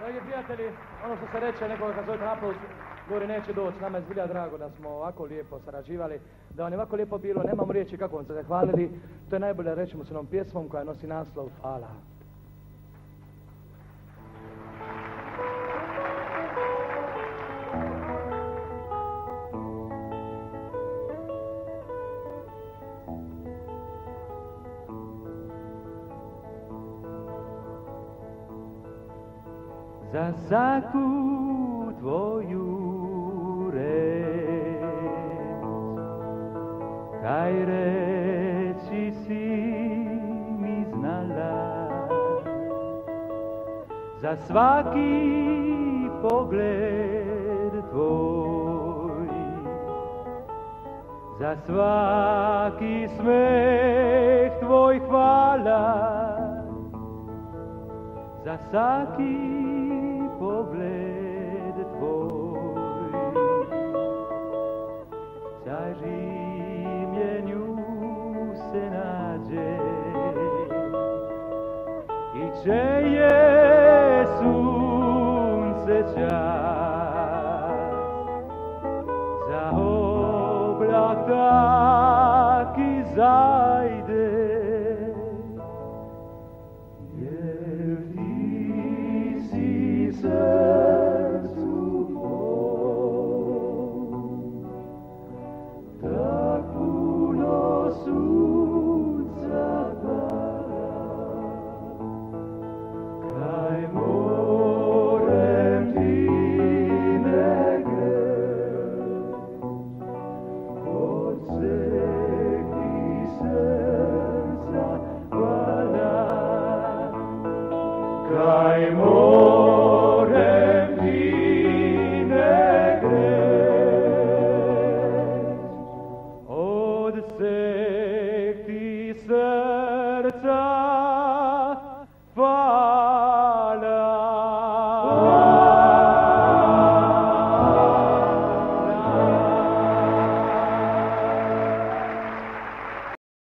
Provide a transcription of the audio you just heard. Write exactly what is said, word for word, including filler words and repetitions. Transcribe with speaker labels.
Speaker 1: Dragi prijatelji, ono što se reče, nekoga kad zovete naplus, govori neće doći. Nama je zbilja drago da smo ovako lijepo sarađivali, da vam je ovako lijepo bilo, nemamo riječi kako vam se zahvalili. To je najbolje rećemo s onom pjesmom koja nosi naslov Hvala.
Speaker 2: Za svaku tvoju reč, kaj reći si mi znala, za svaki pogled tvoj, za svaki smeh tvoj hvala, za svaki pogled tvoj, zaživljenju se nađe i čeje sunce čas, za oblak tak i zajde.